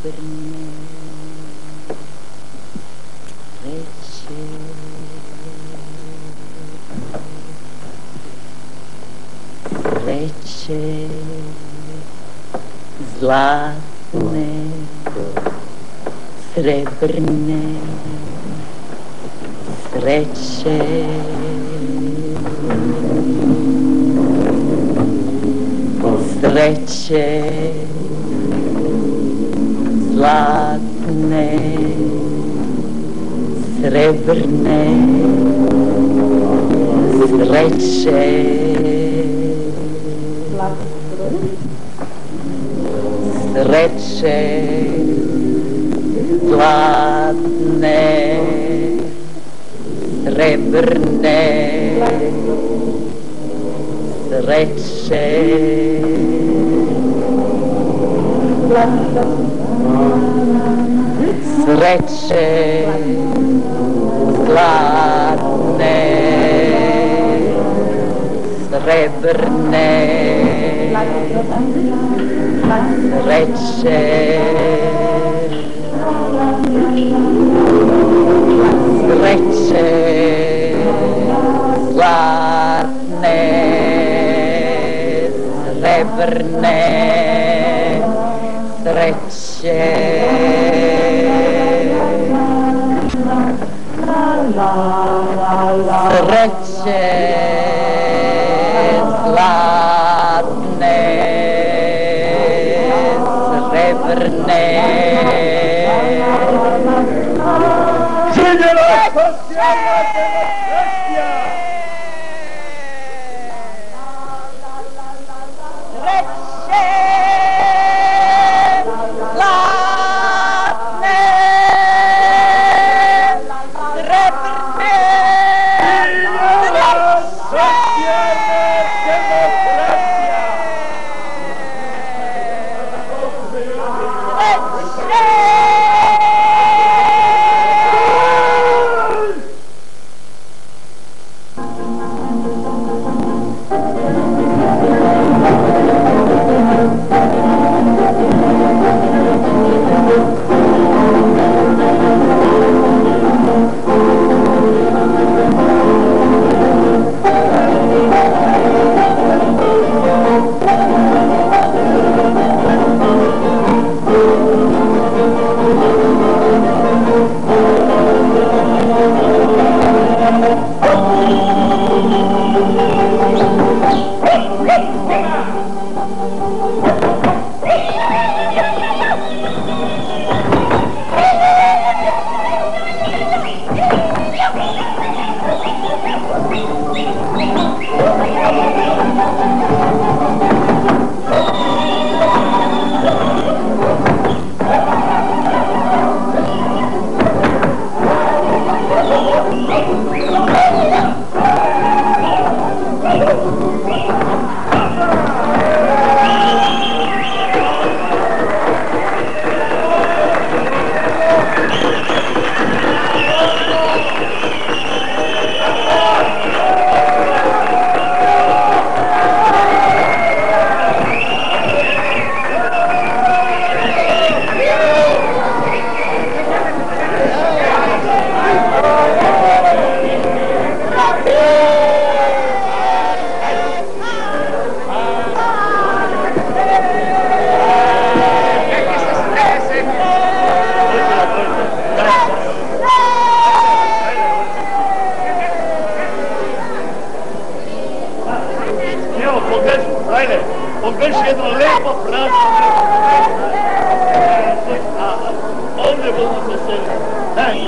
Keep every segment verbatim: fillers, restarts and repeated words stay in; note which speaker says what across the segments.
Speaker 1: srebrne reče. Reče zlatne, srebrne, sreće. Sreće zlatne, srebrne, sreće. Sreće zlatne, srebrne, sreće. Sreće zlatne, srebrne, sreće. Sreće zlatne, srebrne, sreće. Sreće zlatne, srebrne.
Speaker 2: Željela socijalna demokracija!
Speaker 1: Sreće zlatne, srebrne,
Speaker 2: socijalna demokracija! Pogledaš jedno lepo pravo. Ovdje budemo se seli. Daj.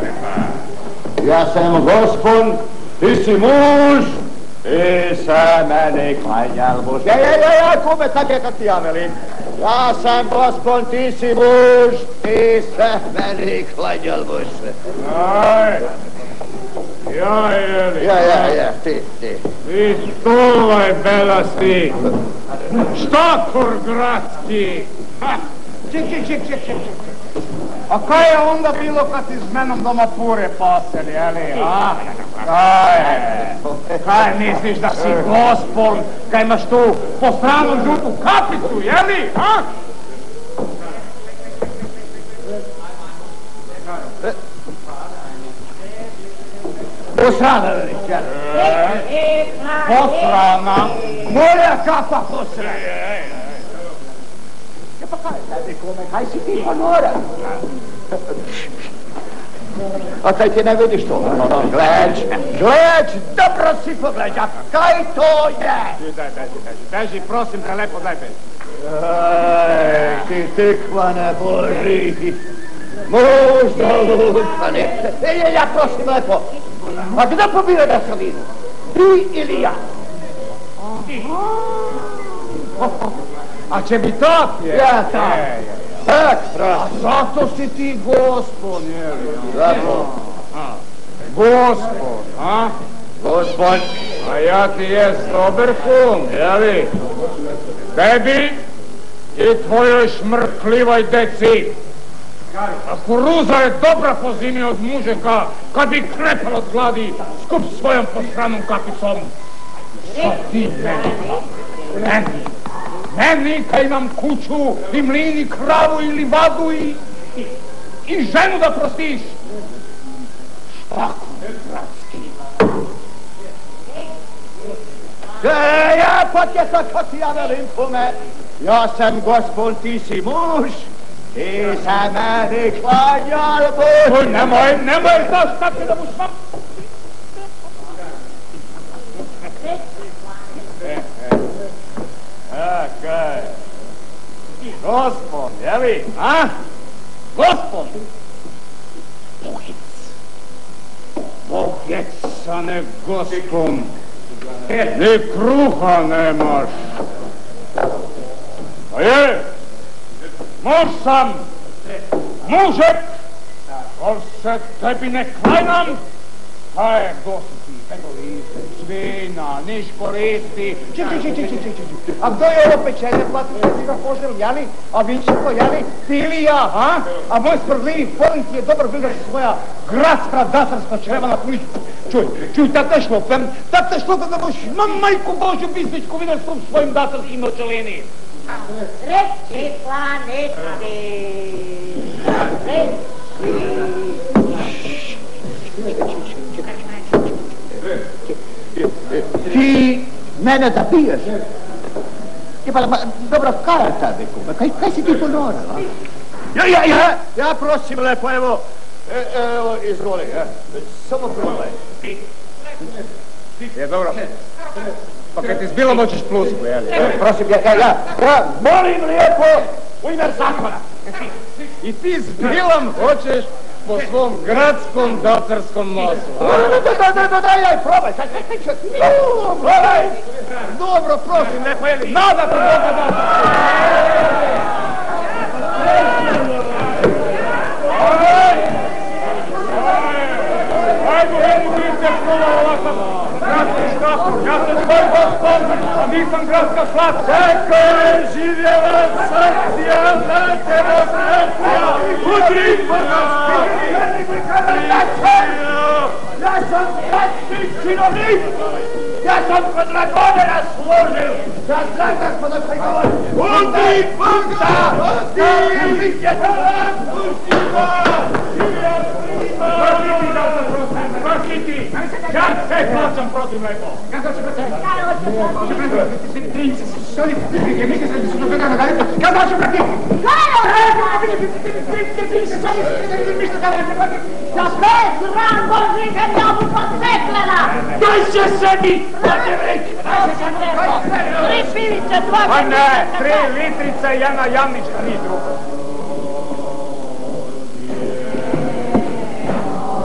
Speaker 3: Ja sam gospon, ti si muž, i se meni klanjal muž. Ja, ja, ja, ja, kume, tak je kad ti ja velim. Ja sam gospon, ti si muž, i se meni klanjal muž.
Speaker 2: Aj, ja, jeli.
Speaker 3: Ja, ja, ja, ti, ti.
Speaker 2: I stovaj, belasti. Štakor gradski.
Speaker 4: Ček, ček, ček, ček, ček. A kaj je onda bilo kad ti s menom doma pure paseli, jeli, a? Kaj je? Kaj misliš da si gospon, kaj imaš tu po stranom žutu kapicu, jeli, a?
Speaker 3: Posrana, veliš, jeli?
Speaker 4: Posrana? Moja kapa posrana.
Speaker 3: Pa kaj, sad kome, kaj si ti ponora? A kaj ti ne vidiš to? No, no, gledž, gledž, dobro si pogledaj, kaj to je?
Speaker 4: Daj, beži, beži, beži, prosim te, lepo, daj, beži.
Speaker 3: Ej, ti tikvane Boži, možda lupane. Ej, ja prosim lepo, a gdje pobira da sam vidu? Ti ili ja?
Speaker 4: A će bi tak, je?
Speaker 3: Ja, tak. Tak,
Speaker 4: A zato si ti gospon, jeli?
Speaker 3: Zato.
Speaker 4: Gospon, a?
Speaker 3: Gospod.
Speaker 4: A ja ti jes dober kum, jeli? Tebi i tvojoj šmrkljivoj deci. A kuruza je dobra po zimi od mužeka, kad bi krepala od gladi skup svojom postranom kapicom. Šta ti meni? Meni? Meni kad imam kuću i mlin i kravu i livadu i, i, i ženu da prostiš. Štako, bratski.
Speaker 3: E, ja potjesa kako ti ja velim kume. Ja sam gospon, ti si muž. Ti se meni klanjal muž.
Speaker 4: Oj, nemoj, nemoj, znaš tako da mu šmam.
Speaker 2: Kaj? Gospon, jeli?
Speaker 4: A? Gospon! Bogec. Bogec, a ne gospon. Ni kruha nemaš. A je? Muž sam. Mužek. Al se tebi ne klanjam. Kaj je gosti? Pegolize, svina, niš koristi.
Speaker 3: Ček, ček, ček, ček, ček, ček. A kdo je ovo pečenje plati što ti ga požel, jeli? A Vinčeko, jeli? Ti ili ja, a? A moj sprljivi polin ti je dobro bilo svoja gradska datarska črevana kuću. Čuj, čuj, tak te šlopem, tak te šlopem da boš ma majku Božju bisničku videl s tom svojim datarskim očelini.
Speaker 1: Reći planeti.
Speaker 3: Ti mene da piješ? Je pa, dobro, kaj je tebi, kume? Kaj, kaj si ti ponora, a? Ja, ja, ja, ja prosim lepo, evo, e, evo, izvoli, ja. Samo probaj.
Speaker 4: Je, dobro. Pa kad ti zbilo moćeš plusku, jel?
Speaker 3: E, prosim, ja, ja, ja, ja, molim lijepo, u ime zakona.
Speaker 4: I ti zbilom hoćeš po svom gradskom datarskom nosu.
Speaker 3: Da, da, da, da, daj, daj, probaj, kaj, kaj, kaj, probaj. Dobro, prosim, lepo, jeli, nada te Boga da.
Speaker 4: Ajmo, vidi, ti ste čuvala ovakav gradski štakor. Ja sam tvoj gospon, a nisam gradska slatka.
Speaker 2: Čekaj, živjela socijalna demokracija, udri po nas.
Speaker 3: Ja sam gradski činovnik, ja sam kod Dragonera služil, ja znam kako da se govori.
Speaker 2: Udri po nas, udri po nas,
Speaker 4: Prosti ti, ja sve plaćam protiv lepo. Kako će protiv? Kako će protiv?
Speaker 1: Za pet ran Božih kad ja mu poseklena!
Speaker 2: daj se sebi!
Speaker 1: Tri pivice, dva
Speaker 4: A ne, tri litrice, jedna jamnička, ni drugo.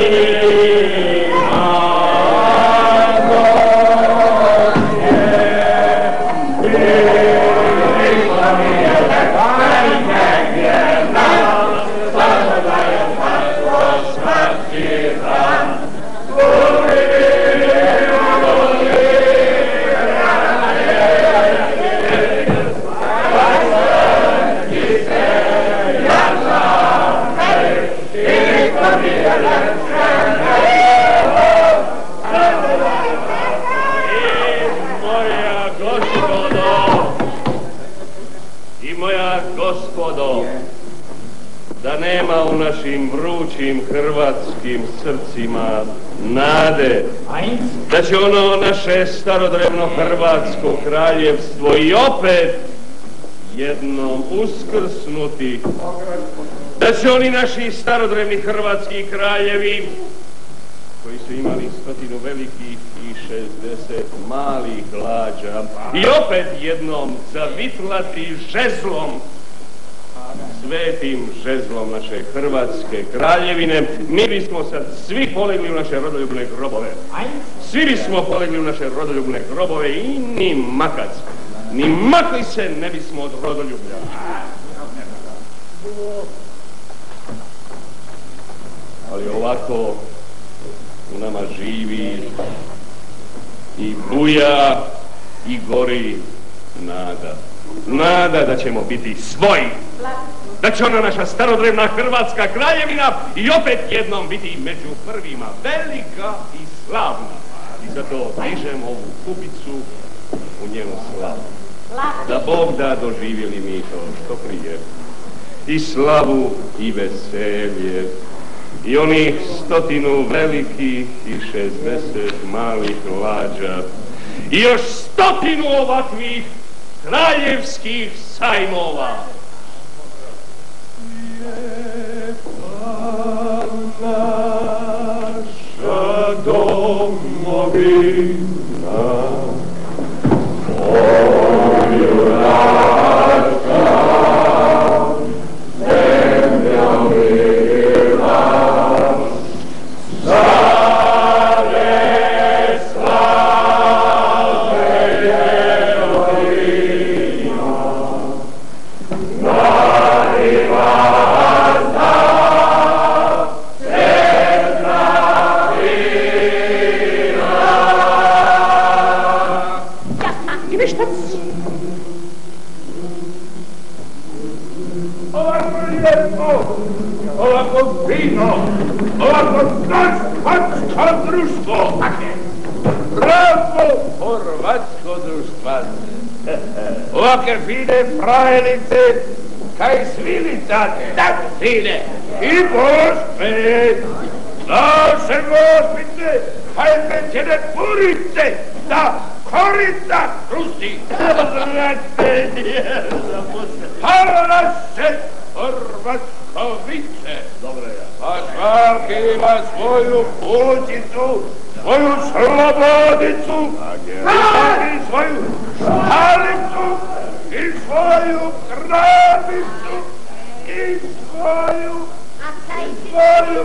Speaker 2: Da nema u našim vrućim hrvatskim srcima nade, da će ono naše starodrevno hrvatsko kraljevstvo i opet jednom uskrsnuti, da će oni naši starodrevni hrvatski kraljevi, koji su imali stotinu velikih i šezdeset malih lađa, i opet jednom zavitlati žezlom, svetim žezlom naše hrvatske kraljevine. Mi bismo sad svi polegli u naše rodoljubne grobove. Svi bismo polegli u naše rodoljubne grobove i ni makac, ni makli se ne bismo od rodoljublja. Ali ovako u nama živi i buja i gori nada. Nada da ćemo biti svoji, da će ona naša starodrevna hrvatska kraljevina i opet jednom biti među prvima velika i slavna. I zato dižemo ovu kupicu u njenu slavu. Da Bog da doživjeli mi to što prije. I slavu i veselje. I onih stotinu velikih i šezdeset malih lađa. I još stotinu ovakvih kraljevskih sajmova. Lijepa naša domovina, moju račka, zemlja mila, zare slave heroina, nariva ovako fino, ovako naš hrvatsko društvo. Bravo, hrvatsko društvo. Ovake fine frajelice, kaj svilica, tak fine. I gospe, naše gospice, kaj pečene purice, da korica krusti. Znate, naše hrvatskovice. Dobre, ja. A svaki ima svoju puticu, svoju slobodicu, i svoju šalicu, i svoju kravicu, i svoju, i svoju...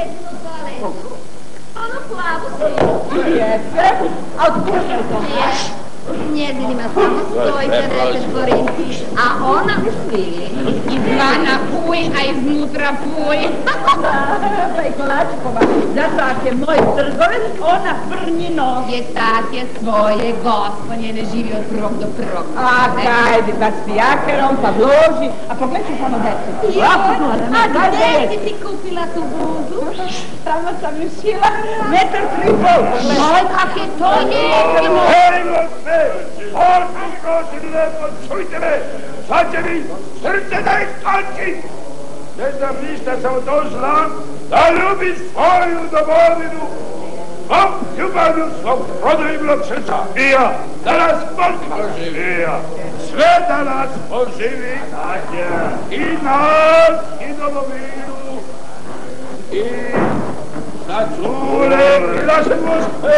Speaker 1: Ono plavu se.
Speaker 5: Jeste, a otkušaj to.
Speaker 1: Njezinima samo stoji pedeset forinti, a ona u svili.
Speaker 5: Izvana puj, a iznutra puj. Pa i Kolačkova, zato ako je moj trgovec, ona prnji nos.
Speaker 1: Je tak je svoje gospodje, ne živi od prvog do prvog.
Speaker 5: A kajde, pa s pijakerom, pa vloži, a pogledaj samo decu.
Speaker 1: A gdje si ti kupila tu bluzu?
Speaker 5: Tamo sam ju šila, metar tri pol.
Speaker 1: Oj, kak je to jeftino.
Speaker 2: Hejmo se! Orku prosim lepo, čujte me! Sad će mi srce da iskoči! Ne znam ništa, samo to znam, da ljubim svoju domovinu, svom ljubavlju, svog rodovimnog srca. I ja, da nas Bog poživi. I ja, sve da nas poživi. I nas, i domovinu, i na cure, i naše gospe.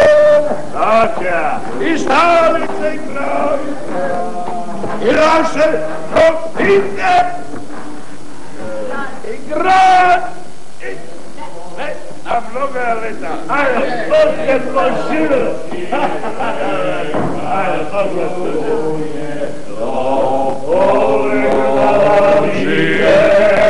Speaker 2: I stalice i kravice, i naše profite, i grad, i sve na
Speaker 4: A mnogo je leta. Ajde, to se proširo. Ajde, dobro se. To pogleda žije.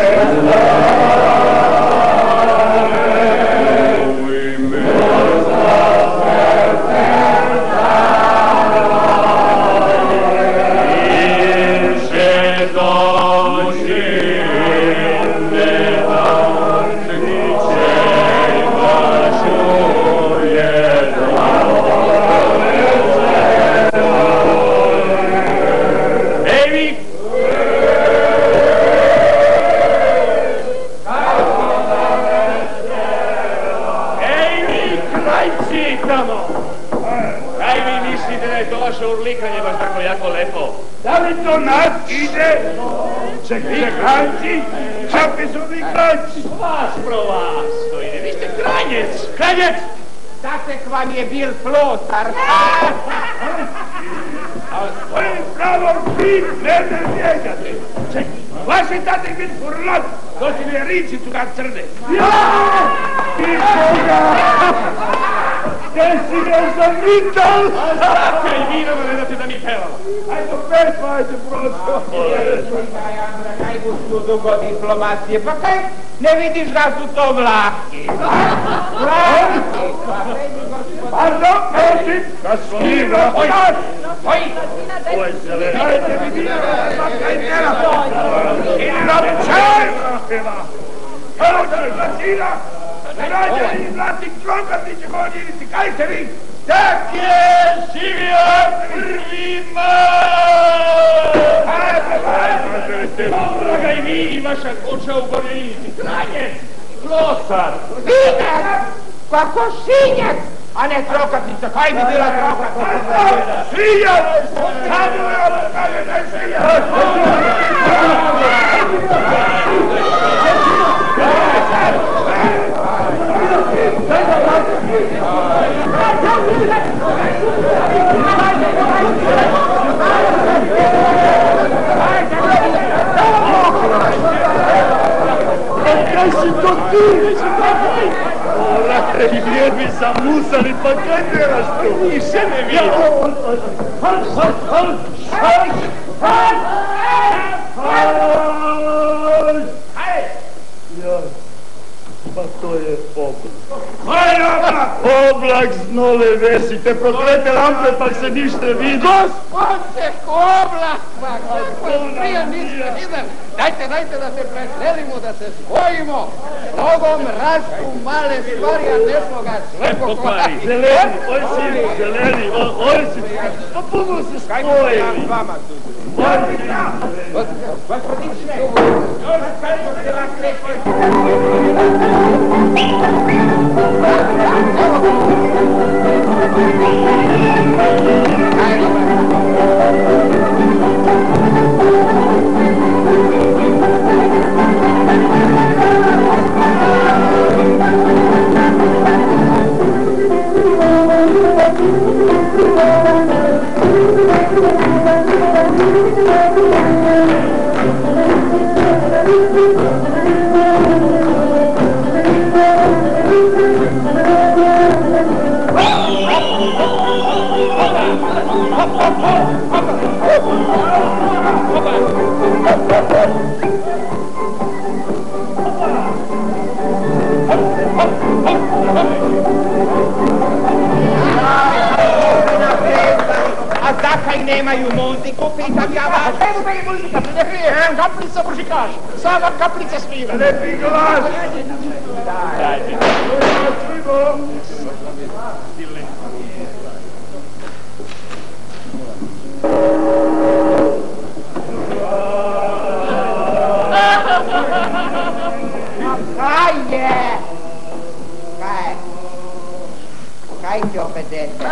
Speaker 3: Da li to nas ide? Čekajte, kranci, kakvi su vi kranci?
Speaker 2: Vas pro vas, to ide, vi ste kranjec, kranjec!
Speaker 6: Tatek vam je bil plosar.
Speaker 3: A svojim pravom vi ne ne mijenjate. Čekaj, vaš je tatek bil furlan, to ti ne riči tu kad crne. Ja! Ti Boga! Gdje si ga zavital?
Speaker 2: Čekaj, vino me ne date da mi pevamo.
Speaker 3: Ajde, pesma, ajde, prosto.
Speaker 6: Kaj bu tu dugo diplomacije, pa kaj ne vidiš da su to vlahki? Vlahki!
Speaker 3: Pardon, prosim, da smo mi vlahki.
Speaker 6: Oj!
Speaker 3: Oj, zeleni. Ajde, vidi, kaj njena. Ili nam čaj vlahkeva. Evo da je vlakina. Rađe i vlati klokatiće godinici, kaj ste vi? Tak je, živio prvi mar! Ajde, ajde!
Speaker 2: Draga i vi i vaša kuća u Gorjenici, kranjec, klosar!
Speaker 6: Šinjac! Pa ko šinjac? A ne trokatica, kaj bi bila trokatica?
Speaker 3: Šinjac! Samo je ovo kaže da je šinjac! Kaj si to ti? Orate, jer bi zamusali, pa kaj delaš tu?
Speaker 2: I še ne vidim.
Speaker 3: Halt, halt, halt, halt, halt, halt! Ja, pa to je oblak. Kaj oblak? Oblak znole vesite, proklete lampe, pa se ništa vidi.
Speaker 6: Gospodce, oblak, pa kako prije niste videli? Dajte, dajte da se preselimo, da se spojimo. Nogom rastu male stvari, a nešto ga sve pokvari.
Speaker 3: Zeleni, oj si, zeleni, oj si, pa puno se spojili.
Speaker 6: Kaj ja s vama tu? Gospodin Švej, još kako se vam kreće. A zakaj nemaju muziku, pitam ja vas?
Speaker 3: Evo da je muzika, ne prije, kaplica mužikaš, sama kaplica sviva. Lepi glas. Dajte.
Speaker 6: Kaj je? Kaj? Kaj ti opet dete?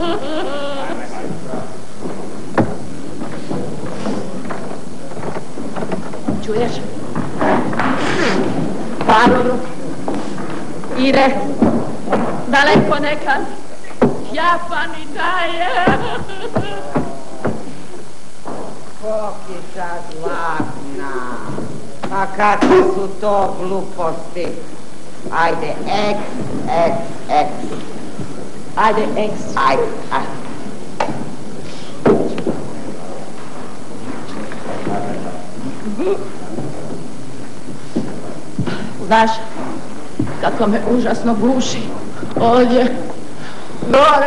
Speaker 5: Čuješ? Parolu ide daleko nekad, Japani daje.
Speaker 6: Kokica zlatna, a kakve su to gluposti.
Speaker 7: Ajde, X, X, X.
Speaker 5: Ajde, X.
Speaker 7: Ajde, ajde.
Speaker 5: Znaš, kako me užasno guši ovdje, gore.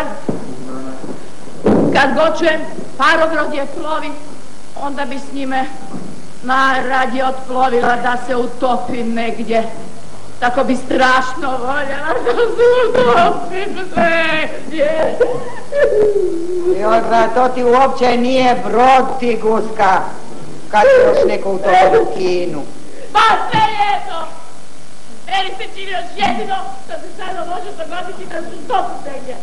Speaker 5: Kad god čujem parogrodje plovi, onda bi s njime najradije otplovila da se utopim negdje. Tako bi strašno voljela da se utopim negdje.
Speaker 7: Joza, to ti uopće nije brod, ti guska, kad ti još neko utopi u kinu.
Speaker 5: Pa sve jedno! Meni se čini još jedino da se sada može dogoditi da se utopim negdje.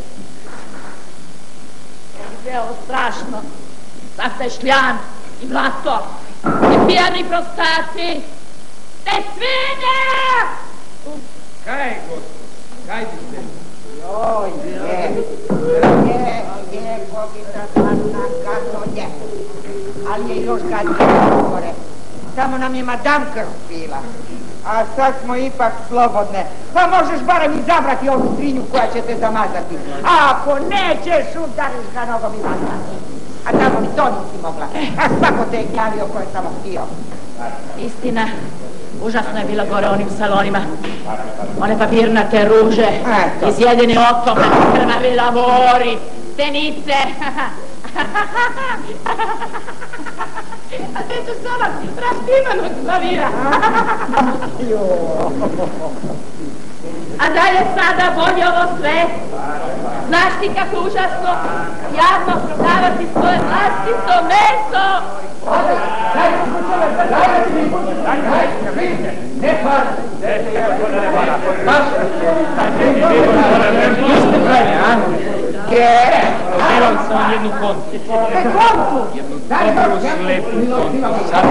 Speaker 5: Sve ovo strašno. Sav taj šljan i blato i pijani prostati. Te svinje!
Speaker 6: Kaj, gospod, kaj ti ste?
Speaker 7: Joj, je, je, je, Bogita Zlatna, gadno je. Ali je još gadnije gore. Samo nam je madam krv pila. A sad smo ipak slobodne. Pa možeš barem izabrati ovu svinju koja će te zamazati. A ako nećeš, udariš ga nogom i mazati. A tamo ni to nisi mogla. A svako te je javio koje sam htio.
Speaker 5: Istina, užasno je bilo gore onim salonima. One papirnate ruže,
Speaker 7: Eto.
Speaker 5: izjedini okom, krvavi lavori, stenice. A te ću sada raštimanog klavira. A dalje sada bolje ovo sve. Znaš ti kako užasno javno prodavati svoje vlastito meso.
Speaker 6: Ne par!
Speaker 7: Gdje?
Speaker 2: Imam sam jednu kontu. Jednu dobru slepu kontu. Sad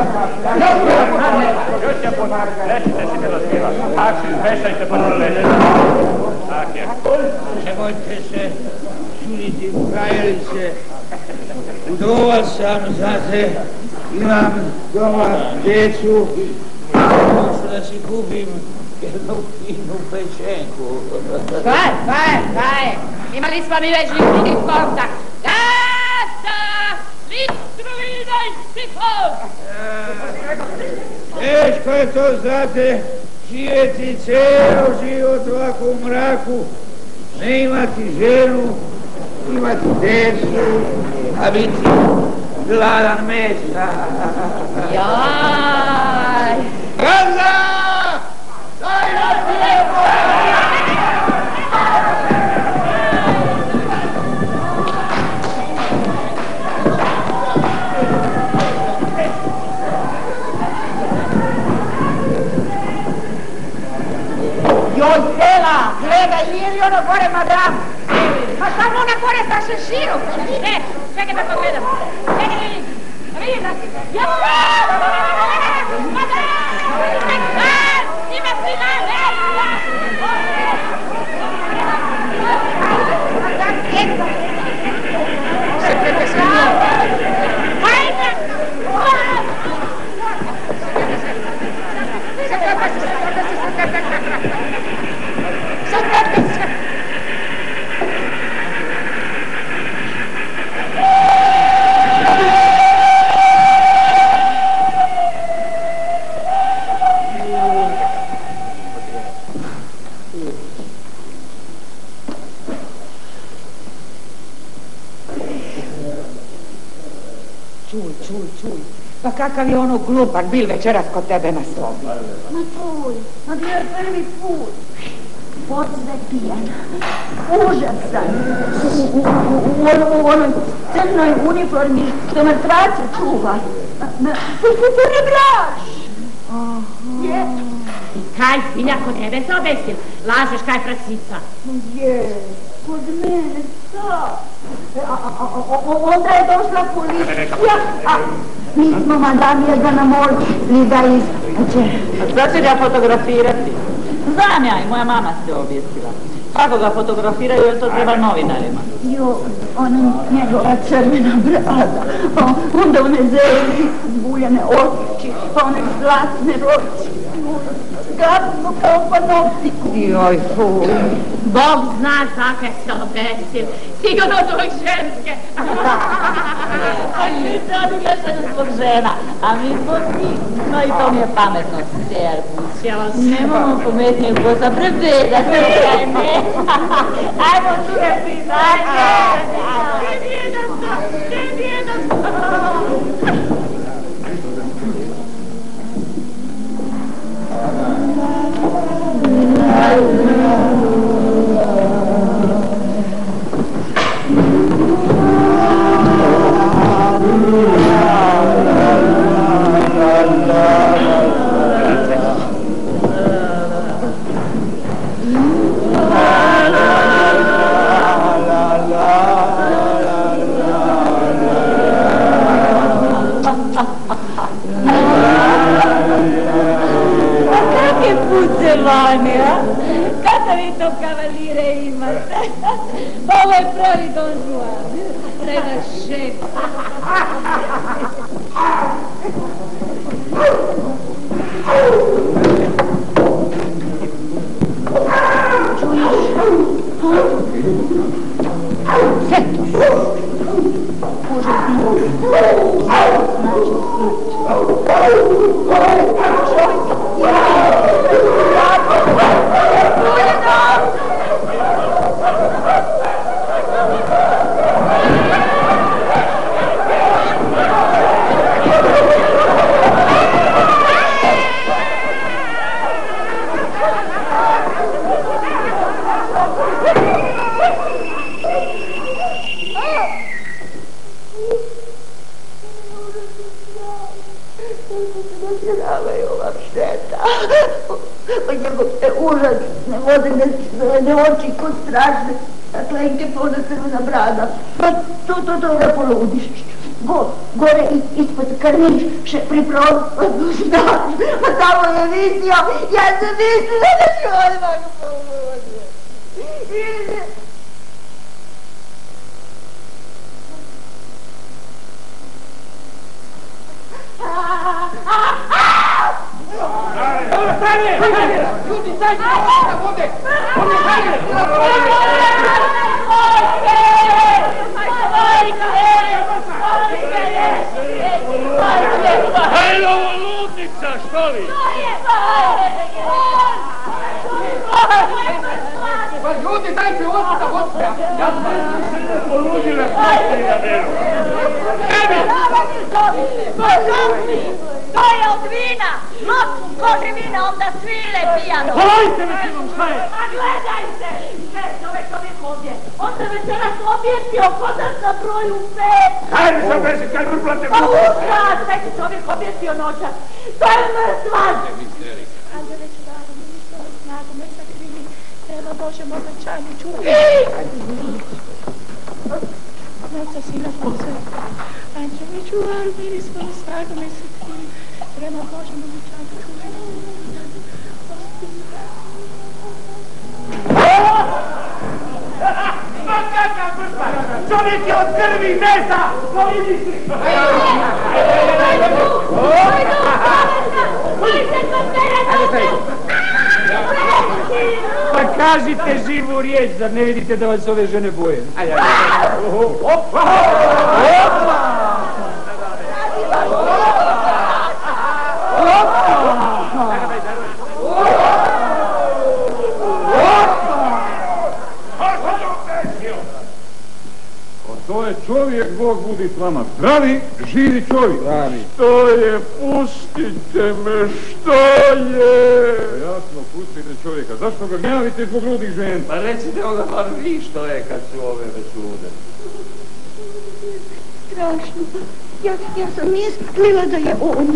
Speaker 2: Lečite si milostivo. Ak si zmešajte pa se lečite. Tak je.
Speaker 8: Nemojte se čuditi, frajerice. Udova sam, znate, imam doma djecu. Možu da si kupim jednu finu pečenku.
Speaker 5: Kaj, kaj, kaj? Imali smo mi već lični kontakt. Gasta! Litru vina i sifon!
Speaker 8: Teško je to, znate, živjeti cijelo život ovako u mraku, ne imati ženu, imati djecu, a biti gladan mesa.
Speaker 5: Jaj!
Speaker 8: Gaza! Daj nas lijepo!
Speaker 7: Joj, Sela, gledaj, nije li ono gore madam? Pa samo ona gore sa šeširom.
Speaker 5: Ne, čekaj da pogledam. Čekaj da vidim. Da vidim da si. Ja! Madam! Ima si na
Speaker 7: Sekete se njom.
Speaker 5: Hajde!
Speaker 7: Sekete se, sekete se, sekete se. Sekete se. Čuj, čuj, čuj. Pa kakav je ono glupan bil večeras kod tebe na sobi.
Speaker 1: Ma čuj, ma bio je prvi put. Posve pijan. Užasan. U, u, u, u, u onoj crnoj uniformi što mrtvace čuva. To se ne braš. Je.
Speaker 5: Kaj, svinja, kod tebe se obesil. Lažeš kaj prasica.
Speaker 1: Je. Kod mene sad. A, a, a, onda je došla policija. A mi smo madam jedva namolili da iskuće.
Speaker 9: A sad će ga fotografirati. Znam ja i moja mama se objesila. Kako ga fotografiraju jer to treba novinarima.
Speaker 1: Jo, ona njegova crvena brada, pa onda one zelene zbuljene oči, pa one zlatne roči. Glasno kao panoptiku.
Speaker 7: Joj, fu.
Speaker 5: Bog zna kakve se obesil. Sigurno zbog ženske.
Speaker 9: A mi sad uglašaju zbog žena, a mi zbog njih. No i to mi je pametno, Serbuć. Nemamo pametnijeg posla, prebeda se krajne. Ajmo tu ne pisati.
Speaker 5: Gdje je da sta? Gdje je da sta?
Speaker 9: Kada vi to kavalire imate? Ovo je pravi Don Juan. Treba šef.
Speaker 1: Ne oči ko strašne, dakle im te polna crvena brada, pa to, to, to ga poludiš. Go, gore ispod karniše pripravo, znaš, a tamo je visio, ja sam mislila da ću odmah ga poluditi.
Speaker 6: Ljudi, dajte ovdje! Ovdje, dajte!
Speaker 2: Hajde, ovo ludnica, što li?
Speaker 6: Pa ljudi, dajte ovdje, ovdje! Ja sam
Speaker 2: poludila pusti na veru.
Speaker 1: To je od vina! Noć u koži vina, onda svile pijano!
Speaker 2: Hajte mi ti vam šta je!
Speaker 1: A gledajte! Sve čovjekovi ovdje! On se večeras objesio kod nas na broju pet!
Speaker 2: Hajde sam vezi, kaj vrplate
Speaker 1: Pa užas! Taj se čovjek objesio noćas! To je mrtvac!
Speaker 5: Andele ću dati, ništa na snagu, me sakrivi. Treba Božem obećanju čuvati. Noća sina posve. Andele čuvaru, miri svoju snagu, me sakrivi. Treba Božem obećanju čuvati.
Speaker 2: Ma kakav vrtvac! Čovjek je od krvi i mesa! To vidiš li?
Speaker 8: Pa kažite živu riječ, zar ne vidite da vas ove žene boje? Ajde, ajde. Opa! Opa!
Speaker 4: To je čovjek, Bog budi s vama. Zdravi, živi čovjek. Zdravi.
Speaker 2: Što je? Pustite me, što je?
Speaker 4: Jasno, pustite čovjeka. Zašto ga gnjavite zbog ludih žena?
Speaker 2: Pa recite onda bar vi što je kad su ove već lude.
Speaker 1: Strašno. Ja, ja sam mislila da je on.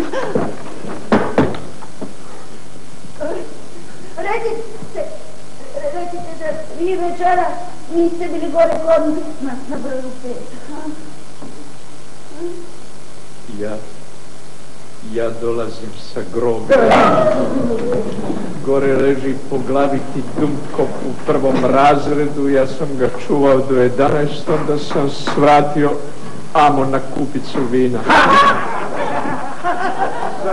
Speaker 1: Recite, recite da vi večera niste bili gore kod na, na broju pet.
Speaker 10: Ja, ja dolazim sa groba. Gore leži po glavi ti Dumkov u prvom razredu, ja sam ga čuvao do jedanaest, onda sam svratio amo na kupicu vina.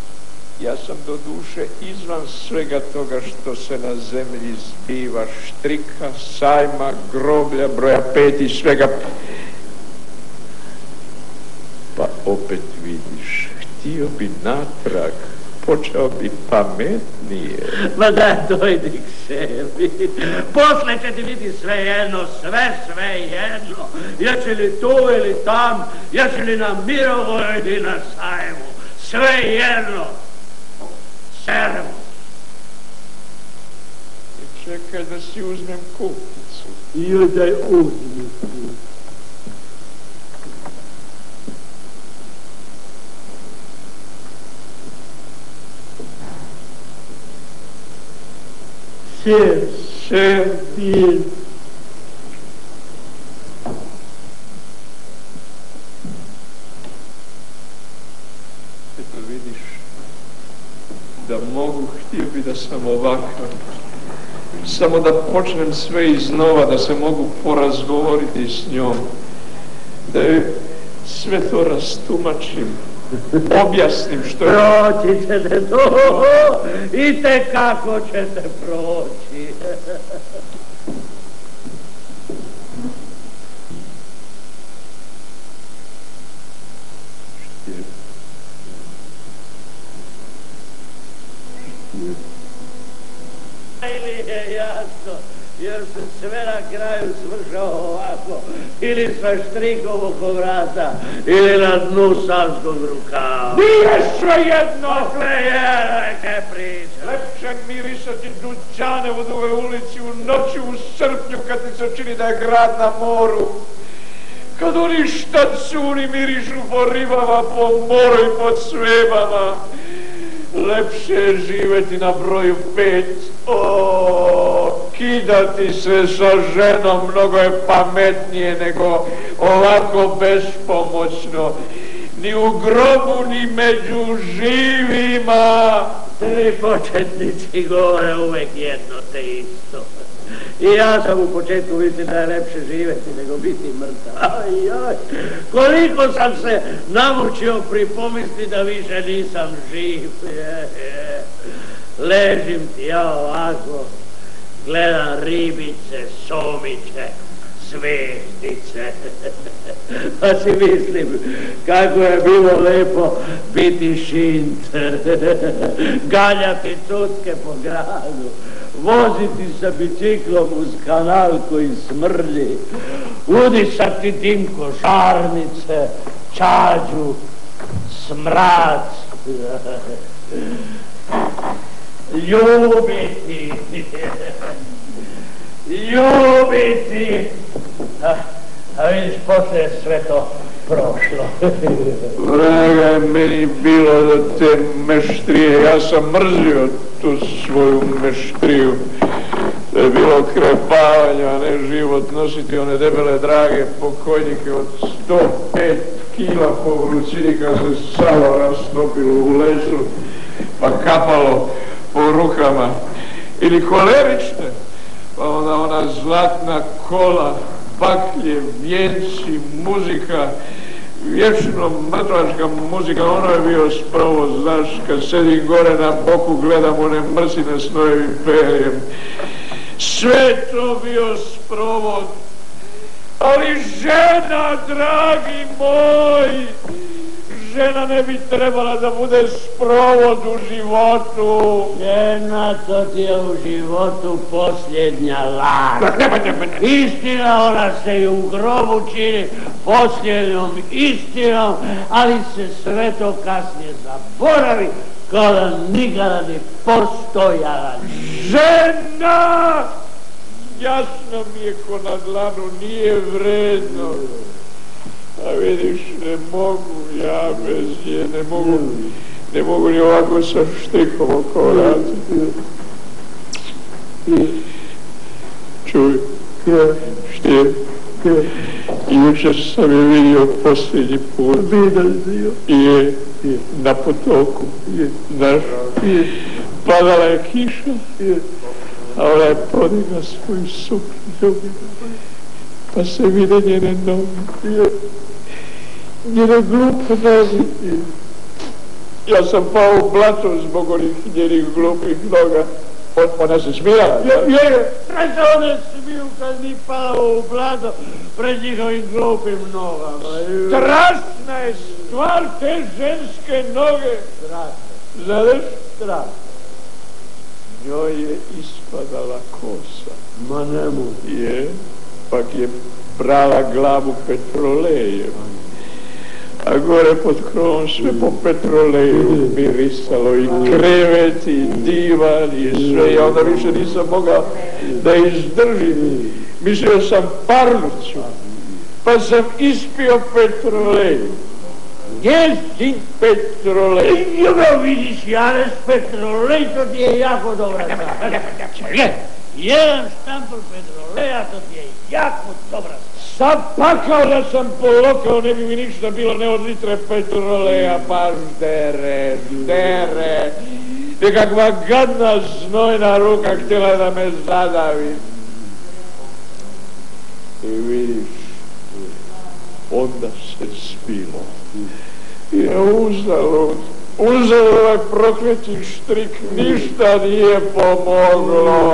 Speaker 10: Ja sam do duše izvan svega toga što se na zemlji zbiva, štrika, sajma, groblja, broja pet i svega. Pa opet vidiš, htio bi natrag, počeo bi pametnije.
Speaker 11: Ma da, dojdi k sebi. Posle će ti biti sve jedno, sve, sve jedno. Jeće li tu ili tam, jeće li na Mirovoju ili na sajmu. Sve jedno. Servo.
Speaker 10: I čekaj da si uzmem kupicu.
Speaker 11: Joj, daj uzmi. Ser, ser, bien.
Speaker 10: Eto vidiš, da mogu, htio bi da sam ovakav. Samo da počnem sve iznova, da se mogu porazgovoriti s njom. Da je sve to rastumačim, objasnim što je...
Speaker 11: Proći ćete to, i te kako ćete proći. Ili je jasno, jer se sve na kraju svršao ovako, ili sa štrikom oko vrata, ili na dnu savskog rukava.
Speaker 10: Nije sve jedno!
Speaker 11: Sve jedno, neke priče.
Speaker 10: Lepše mirisati dućane u drugoj ulici u noći u srpnju kad ti se čini da je grad na moru. Kad oni štacuni mirišu po ribama, po moru i po svebama. Lepše je živjeti na broju pet. O, kidati se sa ženom mnogo je pametnije nego ovako bespomoćno. Ni u grobu, ni među živima.
Speaker 11: Svi početnici govore uvek jedno te isto. I ja sam u početku mislio da je lepše živjeti nego biti mrtav. Aj, aj, koliko sam se namučio pri pomisli da više nisam živ. Je, je. Ležim ti ja ovako, gledam ribice, somiće, zvijezdice. Pa si mislim kako je bilo lepo biti šinter, galjati cutke po gradu, voziti sa biciklom uz kanal koji smrlji, udisati dim košarnice, čađu, smrad, ljubiti, ljubiti. A, a vidiš, poslije je sve to prošlo.
Speaker 10: Vraga je meni bilo da te meštrije, ja sam mrzio tu svoju meštriju. Da je bilo krepavanja, a ne život, nositi one debele drage pokojnike od sto pet kila po vrućini kad se salo rastopilo u lesu, pa kapalo po rukama. Ili kolerične, pa onda ona zlatna kola, baklje, vjenci, muzika, vječno mrtvačka muzika, ono je bio sprovod, znaš, kad sedim gore na boku, gledam one mrsine s novim perjem. Sve to bio sprovod, ali žena, dragi moj, žena ne bi trebala da bude sprovod u životu.
Speaker 11: Žena, to ti je u životu posljednja laž. Istina, ona se i u grobu čini posljednjom istinom, ali se sve to kasnije zaboravi kao da nikada ni postojala.
Speaker 10: Žena! Jasno mi je ko na dlanu, nije vredno. A vidiš, ne mogu ja bez nje, ne mogu, ne mogu ni ovako sa štrikom oko vrata. Čuj, štir, jučer sam je vidio posljednji put. Je, na potoku, znaš, padala je kiša, a ona je podigla svoju suknju, pa se vide njene noge, njene glupe noge. Ja sam pao u blato zbog onih njenih glupih noga. On, ona se smijala.
Speaker 11: Je, je, sreća one smiju kad mi pao u blato pred njihovim glupim nogama.
Speaker 10: Strašna je stvar te ženske noge.
Speaker 11: Strašna.
Speaker 10: Znaš?
Speaker 11: Strašna.
Speaker 10: Njoj je ispadala kosa.
Speaker 11: Ma ne mogu.
Speaker 10: Je, pak je brala glavu petrolejem. A gore pod krovom sve po petroleju mirisalo i krevet i divan i sve. Ja onda više nisam mogao da izdržim. Mislio sam parnuću, pa sam ispio petrolej. Njezin petrolej.
Speaker 11: Evo vidiš, Janez, petrolej, to ti je jako dobra stvar. Jedan štampol petroleja, to ti je jako dobra stvar.
Speaker 10: Sam pakao da sam polokao, ne bi mi ništa bilo, ne od litre petroleja, baš dere, dere. Nekakva gadna znojna ruka htjela da me zadavi. I vidiš, onda se spilo. I uzalud, uzalud ovaj prokleti štrik, ništa nije pomoglo.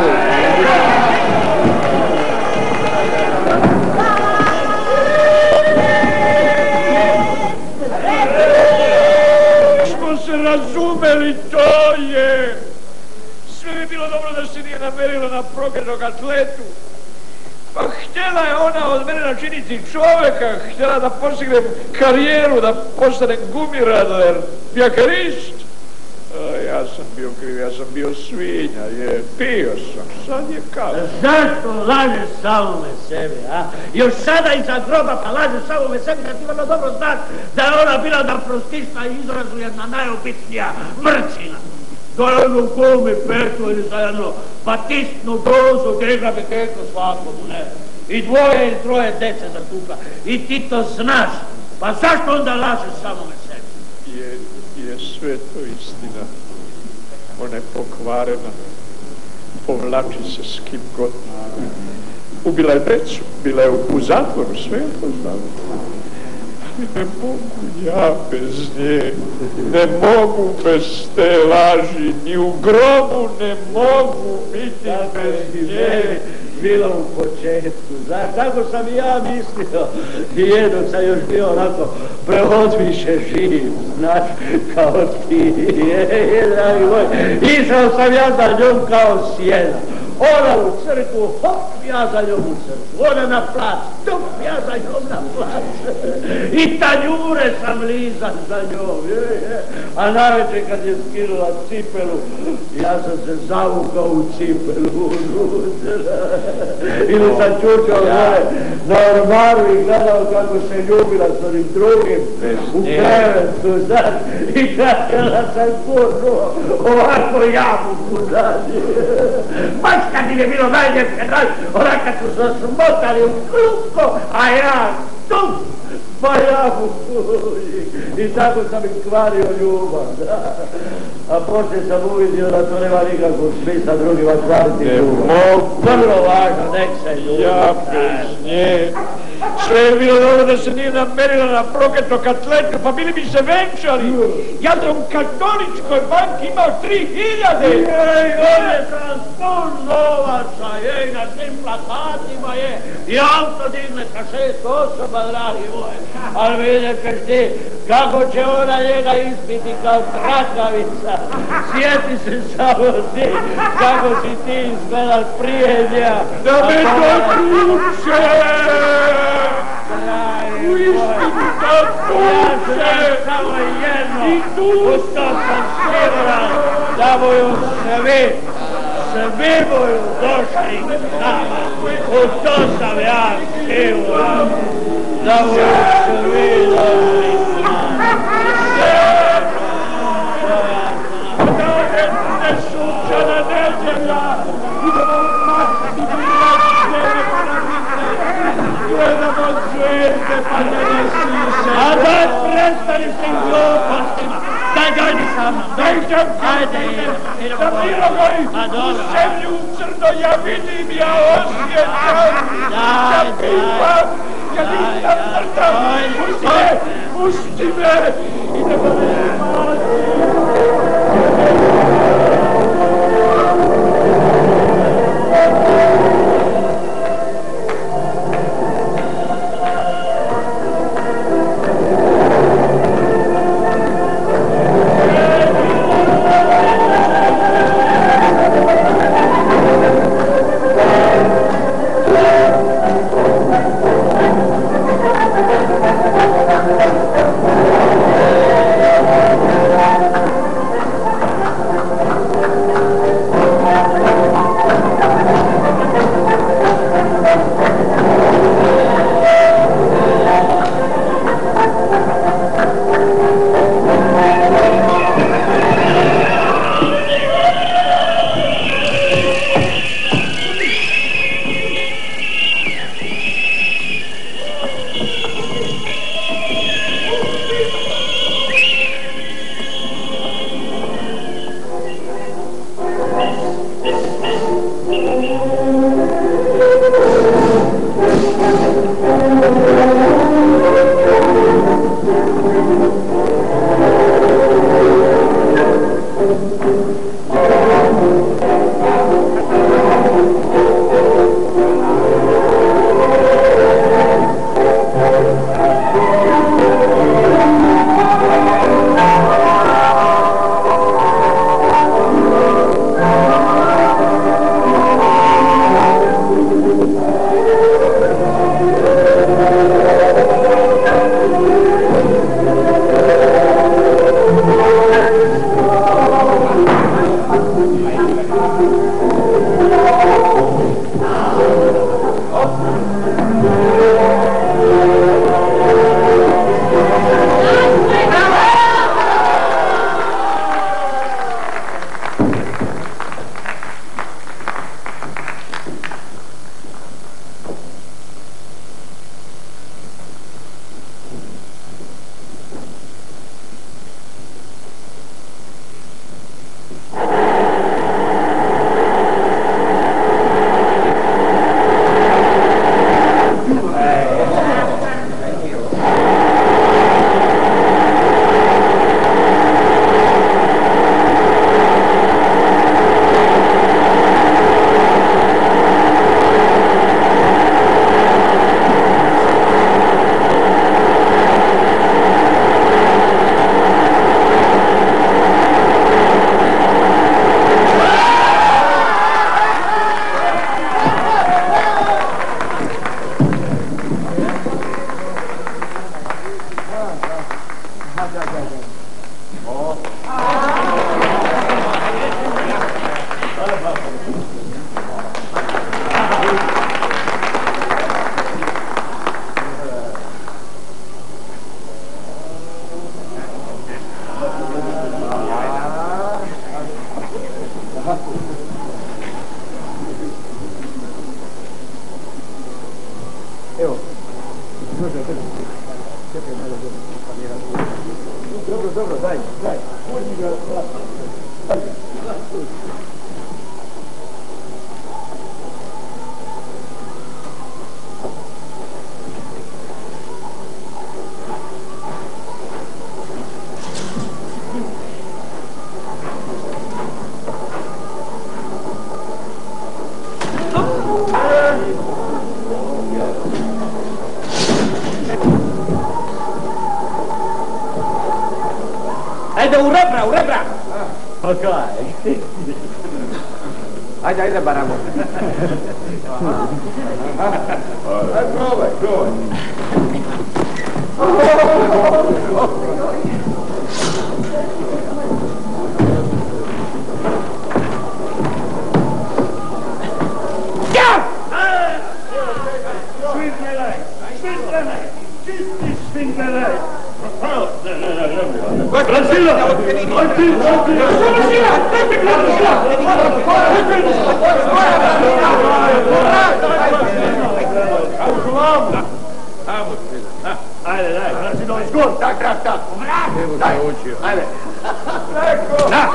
Speaker 10: Smo se razumeli, to je. Sve bi bilo dobro da se nije namerila na prokletog atletu. Pa htjela je ona od mene načiniti čovjeka, htjela da postignem karijeru, da postanem gumiradler, pjakarist. A ja sam bio kriv, ja sam bio svinja, je, pio sam, sad je kao.
Speaker 11: Zašto lažeš samome sebe, a? Još sada iza groba pa lažeš samome sebe, kad ti vrlo dobro znaš da je ona bila na prostišta i izrazu jedna najobitnija mrčina. To je ono u kome petu ili za jedno batisnu dozu tega bi teklo svakomu, ne. I dvoje i troje dece za tuka. I ti to znaš. Pa zašto onda lažeš samome sebi?
Speaker 10: Je, je sve to istina. Ona je pokvarena. Povlači se s kim god. Ubila je decu. Bila je u, u zatvoru. Sve je to znam. Ne mogu ja bez nje, ne mogu bez te laži, ni u grobu ne mogu biti bez nje.
Speaker 11: Bilo u početku, znaš, tako sam i ja mislio. I jednog sam još bio onako preodviše živ, znaš, kao ti. Išao sam ja za njom kao sjena. Ona u crkvu, hop, ja za njom u crkvu. Ona na plac, tup, ja za njom na plac. I tanjure sam lizan za njom. A navečer kad je skinula cipelu, ja sam se zavukao u cipelu unutra. Ili sam čučao gore na ormaru i gledao kako se ljubila s onim drugim u krevetu, znaš. I gledala sam kurnuo ovako jabuku, znaš. Baš kad im je bilo najljepše, znaš, onak kad su se smotali u klupko, a ja tu, pa jabuku. I tako sam im kvario ljubav, da. A poslije sam uvidio da to nema nikakvog smisla drugima kvariti ljubav. Vrlo važno, nek se ljubav.
Speaker 10: Ja bez nje. Sve je bilo dobro da se nije namerila na prokletog atletu, pa bili bi se venčali. Ja sam u katoličkoj banki imao tri hiljade.
Speaker 11: Jej, ovdje sam pun novaca, jej, na svim plakatima je. I auto digne sa šest osoba, dragi moje. Ali vidjet ćeš ti kako će ona njega ispiti kao trakavica. Sjeti se samo ti kako si ti izgledal prije nja.
Speaker 10: Da me dotuče! U istinu dotuče!
Speaker 11: Ja sam samo jedno, u to sam siguran da boju svi, svi boju došli nama. U to sam ja siguran da boju svi došli nama.
Speaker 10: Ne sunčana neđelja, idemo makati drugačne, gledamo zvijezde pa ne nesi se.
Speaker 11: A daj prestani s tim glupostima, daj dojdi sa mnom,
Speaker 10: Dajte
Speaker 11: ajde idemo, idemo.
Speaker 10: da bilo koji
Speaker 11: A
Speaker 10: u
Speaker 11: dobro.
Speaker 10: zemlju u crno ja vidim, ja osjećam, ja
Speaker 11: Daj,
Speaker 10: pivam, ja nisam mrtav, pusti me, pusti me, idemo
Speaker 3: Ajde u rebra, u rebra!
Speaker 11: Pa kaj?
Speaker 3: Ajde, ajde, baramo. Ajde, probaj, probaj.
Speaker 11: Ajde, daj, znači dođi zgod.
Speaker 3: Tak, tak, tak.
Speaker 11: Evo te učio.
Speaker 3: Ajde. Neko.
Speaker 11: Na.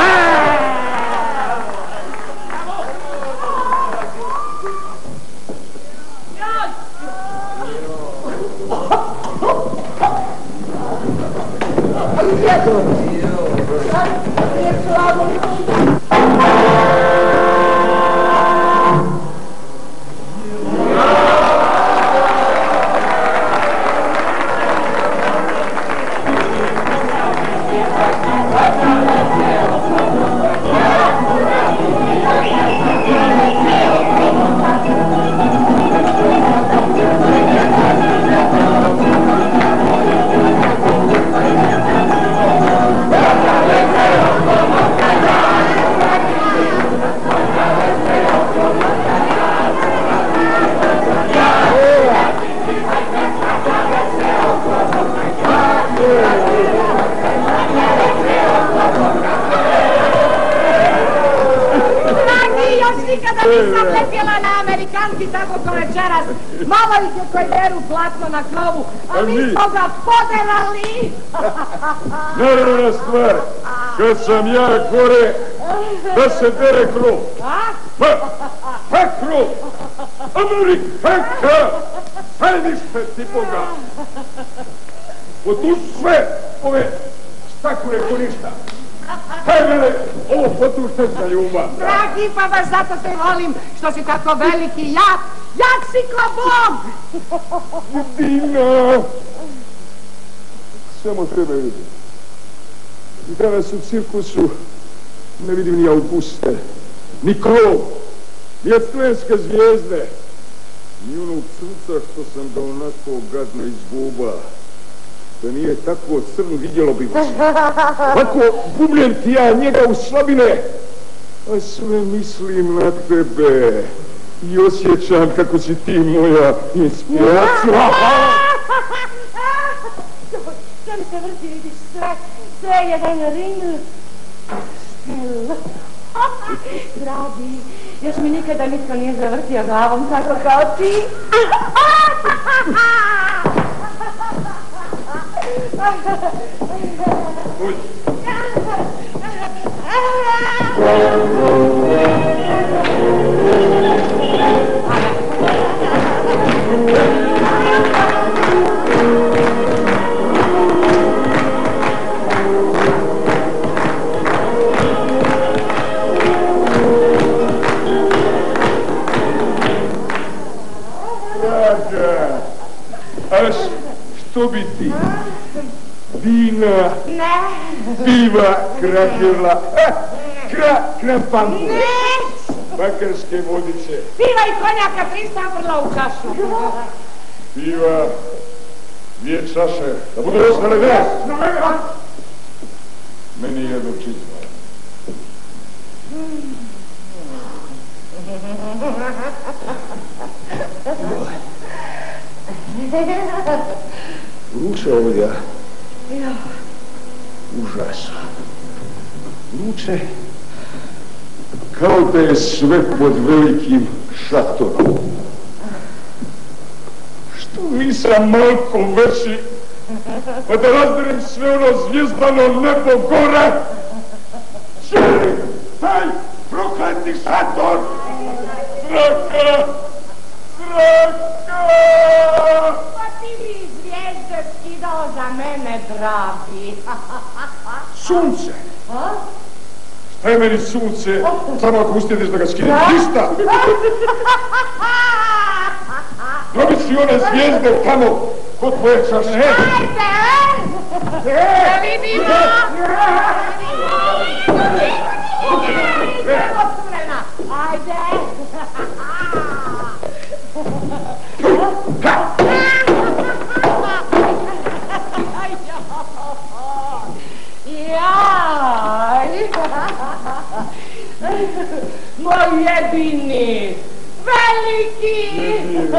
Speaker 5: Nisam letjela na Amerikanki tako ko večeras. Malo ih je koji deru platno na krovu, a mi smo ga poderali.
Speaker 10: Naravna stvar, kad sam ja gore, da se dere krov.
Speaker 5: A?
Speaker 10: Pa, pa Amerika! Sajnište ti Boga! O tu sve ove stakure ko ništa. Haj mene, ovo potušte za ljubav.
Speaker 7: Dragi, pa baš zato te volim, što si tako veliki, jak, jak si ko Bog.
Speaker 10: Dina! Samo tebe vidim. I danas u cirkusu ne vidim ni Auguste, ni krov, ni Astlenske zvijezde, ni onog crnca što sam ga onako gadno izguba. Da nije tako crn, vidjelo bi vas. Ovako gubljen ti ja njega u slabine, a sve mislim na tebe i osjećam kako si ti moja inspiracija.
Speaker 7: Sve mi se vrti, vidiš, sve, sve jedan ring. Stel. Dragi, još mi nikada nitko nije zavrtio glavom tako kao ti.
Speaker 10: Uj. Draga, a što bi ti? Vina,
Speaker 7: ne,
Speaker 10: piva, krahirla, eh, kra, krampampu,
Speaker 7: ne,
Speaker 10: bakarske vodice.
Speaker 7: piva i konjaka, tri savrla u čašu.
Speaker 10: Piva, dvije čaše, da bude ostale dve. Meni jedno čizma. Vruće ovdje. Užasno. Vruće. Kao da je sve pod velikim šatorom. Što nisam malko veći, pa da razberem sve ono zvijezdano nebo gore. Želim taj prokleti šator. Zraka! Zraka!
Speaker 7: Pa ti bi zvijezde skidao za mene, dragi.
Speaker 10: Sunce! Šta je meni sunce? Samo ako uspiješ da ga skinem. Ništa! Probi si one zvijezde tamo kod tvoje čaše.
Speaker 7: Ajde! Ne vidimo! Ajde! Jaj! Moj jedini, veliki!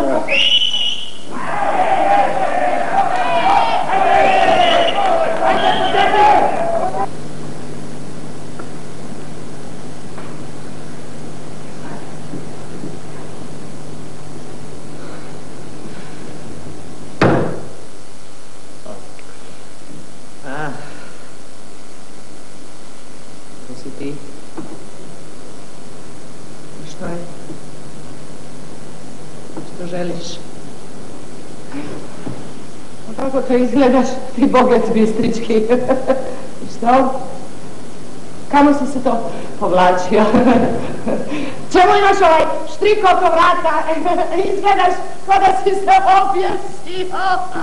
Speaker 7: Što je? Što želiš? Kako to izgledaš, ti bogac bistrički? Što? Kamo si se to povlačio? Čemu imaš ovaj štrik oko vrata? Izgledaš ko da si se objesio.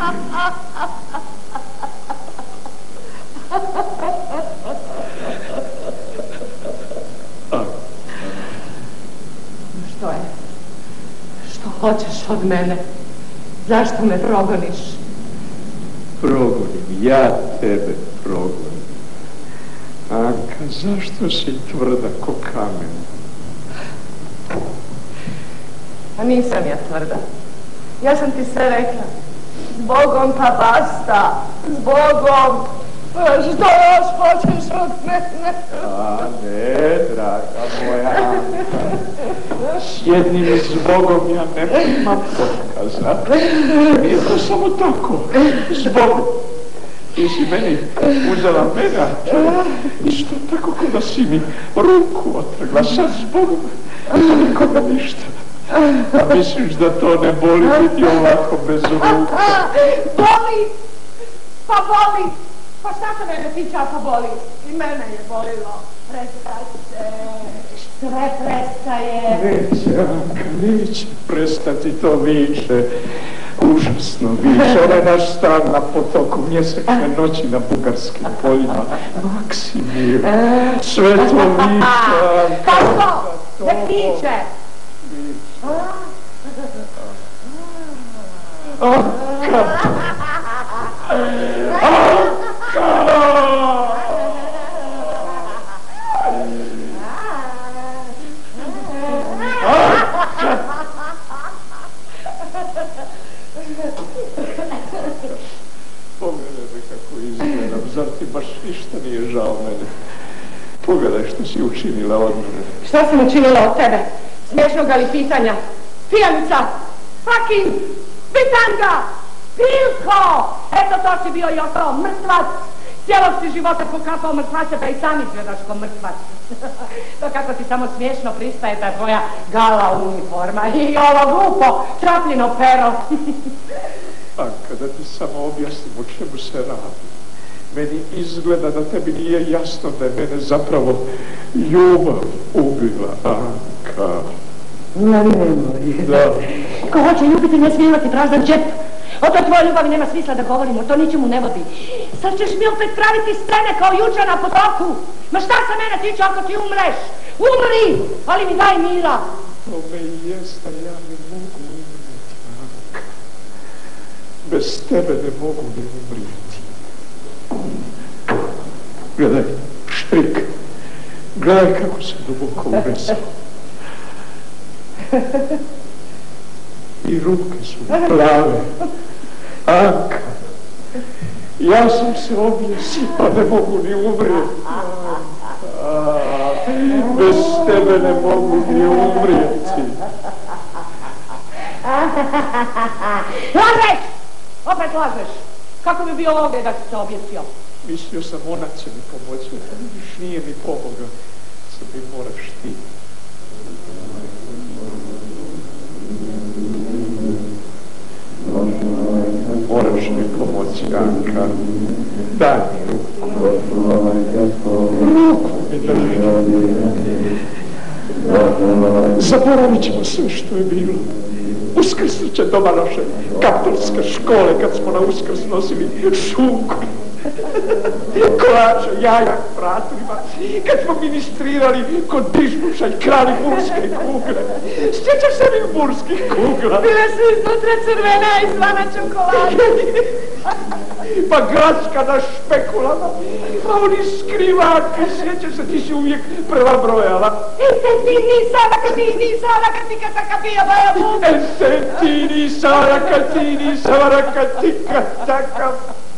Speaker 7: Što je? Što hoćeš od mene? Zašto me progoniš?
Speaker 10: Progonim, ja tebe progonim. Anka, zašto si tvrda ko kamen?
Speaker 7: A nisam ja tvrda. Ja sam ti sve rekla. Zbogom pa basta. Zbogom. Što još hoćeš od mene?
Speaker 10: A ne, draga moja Anka. S jednim zbogom ja ne imam otkaza. Nije to samo tako. Zbog. Ti si meni uzela mena. Isto tako ko da si mi ruku otrgla. Sad zbogom. Nikoga ništa. A misliš da to ne boli biti ovako bez ruka?
Speaker 5: Boli! Pa boli! Pa šta se mene tiče ako boli? I mene je bolilo. Prestaj se. Sve prestaje.
Speaker 10: Neće, Anka, neće prestati, to viče. Užasno viče. Ovo je naš stan na potoku, mjesečne noći na bugarskim poljima. Maksimir, sve to viče, Anka.
Speaker 5: Kako? Ne viče?
Speaker 10: Anka! Pogledaj me kako izgledam, zar ti baš ništa nije žao mene? Pogledaj što si učinila od mene.
Speaker 5: Šta sam učinila od tebe? Smiješnoga li pitanja? Pijanica! Fucking pitanga! Pilko! Eto to si bio i ostao mrtvac! Cijelog si života pokapao mrtvače, pa i sam izgledaš ko mrtvac. To kako ti samo smiješno pristaje ta tvoja gala uniforma i ovo glupo trapljino pero.
Speaker 10: Anka, da ti samo objasnim o čemu se radi. Meni izgleda da tebi nije jasno da je mene zapravo ljubav ubila, Anka.
Speaker 5: Nemoj.
Speaker 10: Da.
Speaker 5: Ko hoće ljubiti ne smije imati prazan džep. O toj tvojoj ljubavi nema smisla da govorimo, to ničemu ne vodi. Sad ćeš mi opet praviti scene kao jučer na potoku. Ma šta se mene tiče ako ti umreš? Umri, ali mi daj mira.
Speaker 10: To me jest, a ja ne mogu umrijeti, Anka. Bez tebe ne mogu ne umrijeti. Gledaj, štrik. Gledaj kako se duboko urezao. I ruke su plave. Anka, ja sam se objesio, pa ne mogu ni umrijeti. Bez tebe ne mogu ni umrijeti.
Speaker 5: Lažeš! Opet lažeš! Kako bi bio ovdje da si se objesio?
Speaker 10: Mislio sam, ona će mi pomoći, a vidiš, nije mi pomoga. Sad mi moraš ti. Moraš mi pomoći, Anka. Daj mi ruku. Ruku mi drži. Zaboravit ćemo sve što je bilo. Uskrsnut će doma naše kaptolske škole kad smo na Uskrs nosili šunku. Kolače, jaja, pratrima, kad smo ministrirali kod Dižbuša i krali burske kugle. Sjećaš se mi burskih kugla?
Speaker 5: Bile su iznutra crvena i slana čokolada.
Speaker 10: Pa gračka na špekulama, pa oni skrivaki, sjećaš se, ti si uvijek prva brojala.
Speaker 5: Estentini, sarakatini, sarakati, katakapija, bajabu.
Speaker 10: Estentini, sarakatini, savarakatika, taka.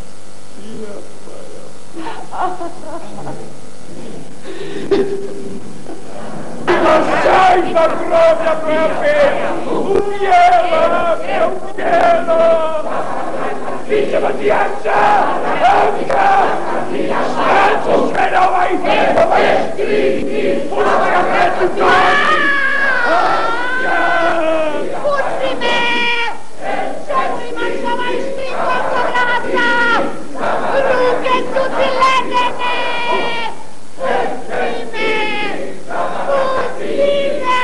Speaker 10: Sjajna groblja koja peva, ujela, ujela. Bićemo ti Anca, Anka, Anco sve na ovaj, ovaj štriki, pušta ga pretu doći.
Speaker 5: Pusti me! Četiri maš ovaj štrik oko vrata! Ruke su ti ledene! Pusti me! Pusti me!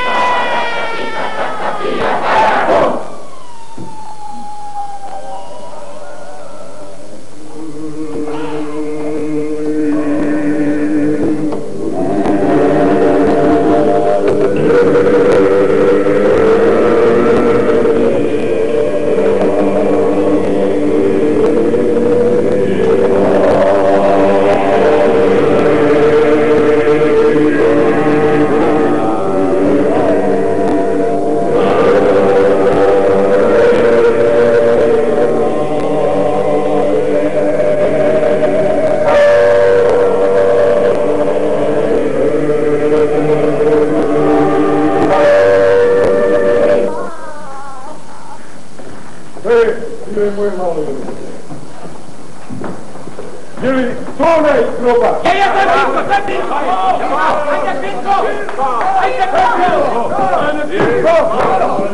Speaker 10: Ajde, Pinko! Ajde, Pinko!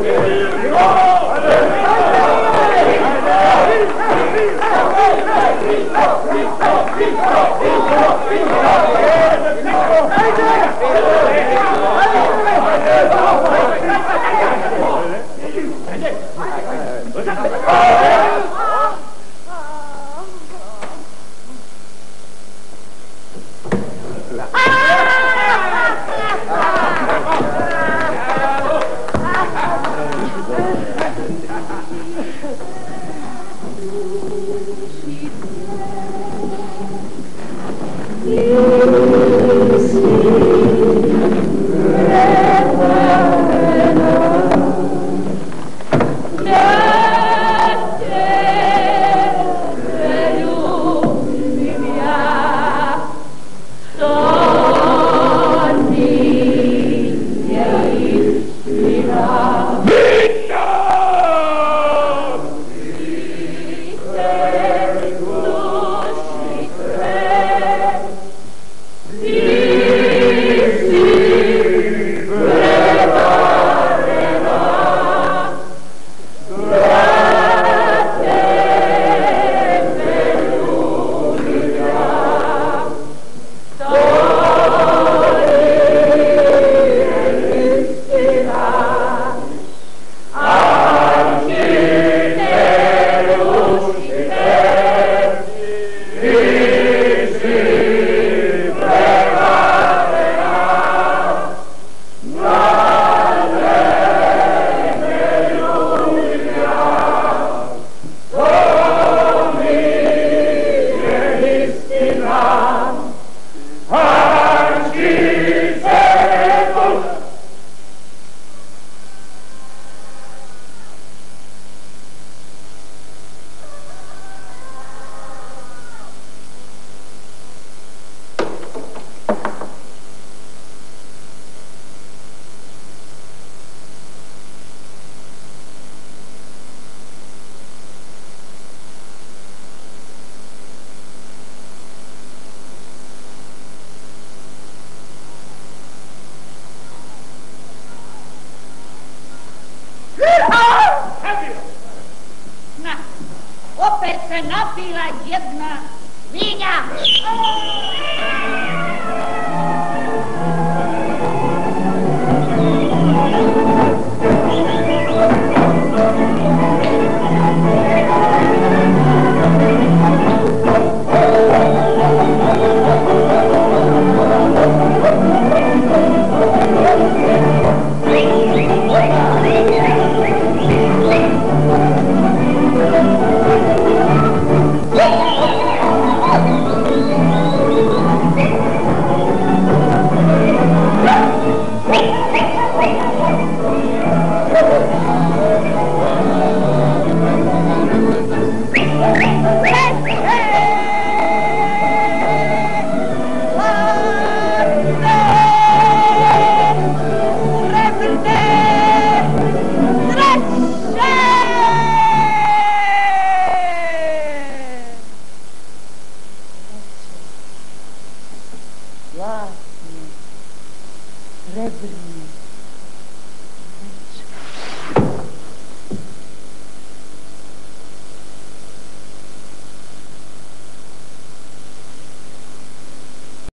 Speaker 9: Opet se napila jedna svinja.